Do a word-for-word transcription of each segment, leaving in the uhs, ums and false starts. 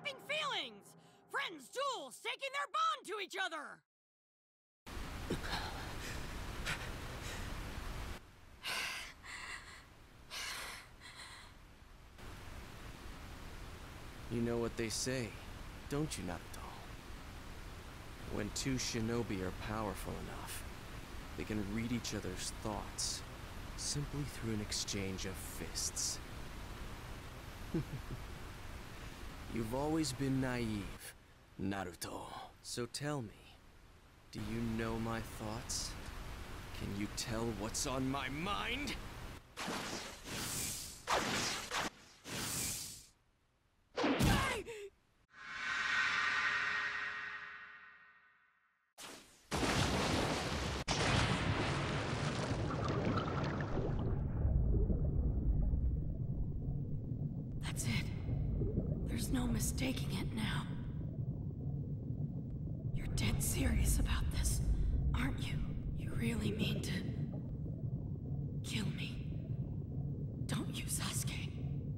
developing feelings! Friends duel, staking their bond to each other! You know what they say, don't you, Naruto? When two shinobi are powerful enough, they can read each other's thoughts simply through an exchange of fists. You've always been naive, Naruto. So tell me, do you know my thoughts? Can you tell what's on my mind? That's it. There's no mistaking it now. You're dead serious about this, aren't you? You really mean to kill me, don't you, Sasuke?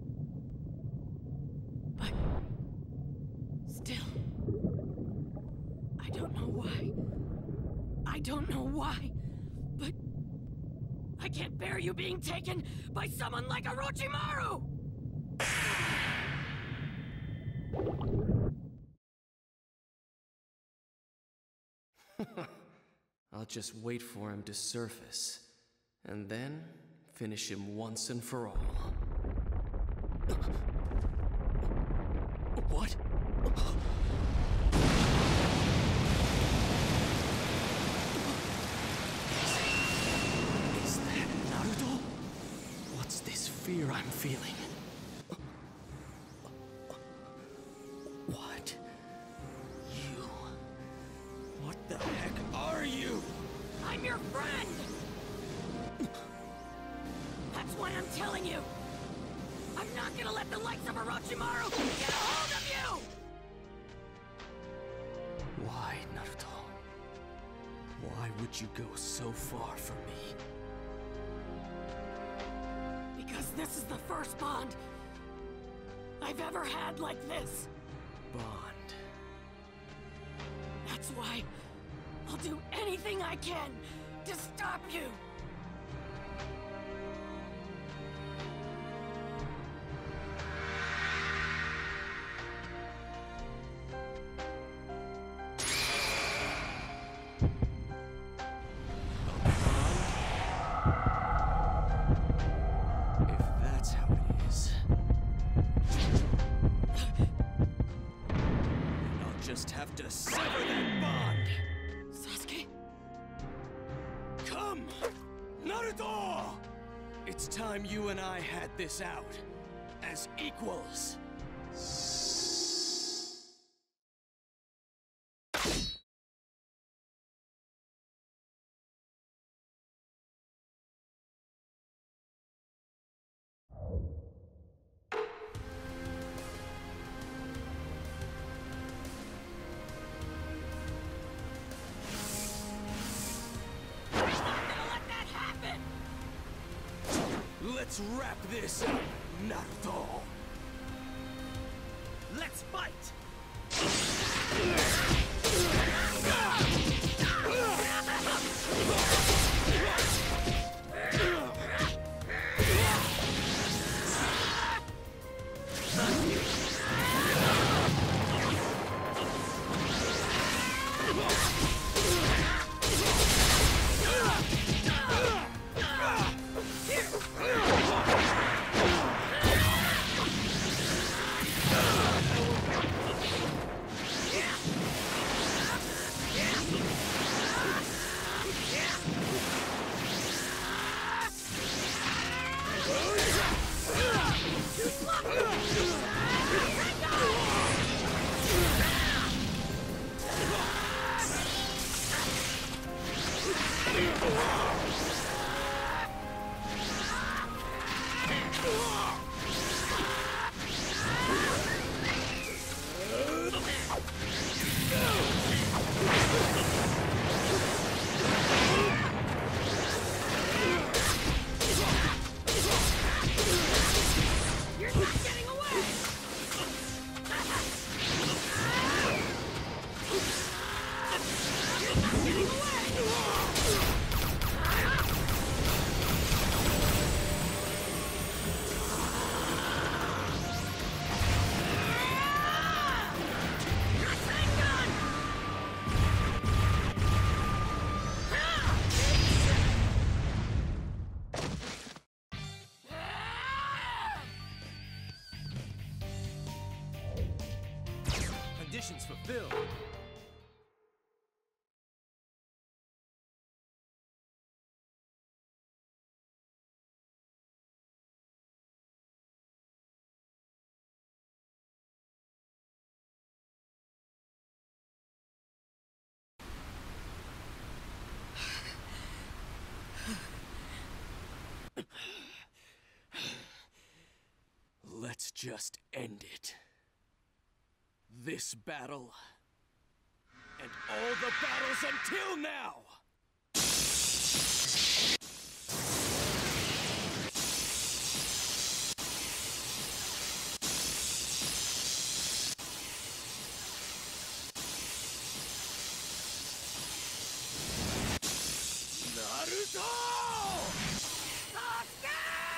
But still, I don't know why. I don't know why, but I can't bear you being taken by someone like Orochimaru! I'll just wait for him to surface, and then finish him once and for all. What? Is that Naruto? What's this fear I'm feeling? What? You? What the heck are you? I'm your friend! That's why I'm telling you! I'm not gonna let the likes of Orochimaru get a hold of you! Why, Naruto? Why would you go so far for me? Because this is the first bond I've ever had like this. Bond. That's why I'll do anything I can to stop you! If that's how it is, then I'll just have to sever that bond! Sasuke? Come! Naruto! It's time you and I had this out. As equals. Let's wrap this up, Naruto! Let's fight! You're not getting away! fulfilled. Let's just end it. This battle, and all the battles until now! Naruto! Sasuke!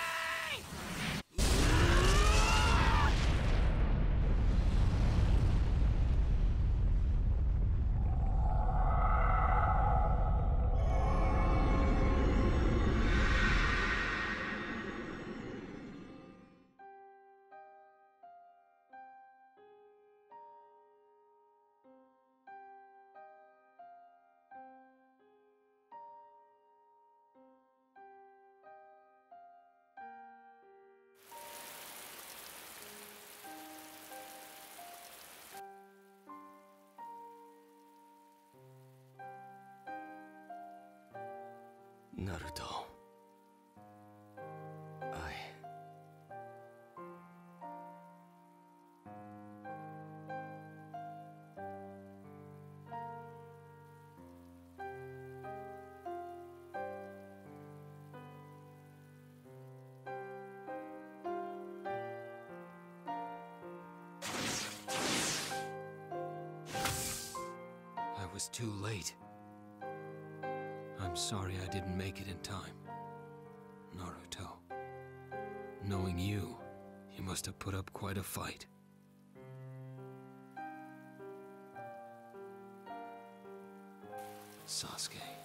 Naruto. I... I was too late. I'm sorry I didn't make it in time, Naruto. Knowing you, you must have put up quite a fight. Sasuke.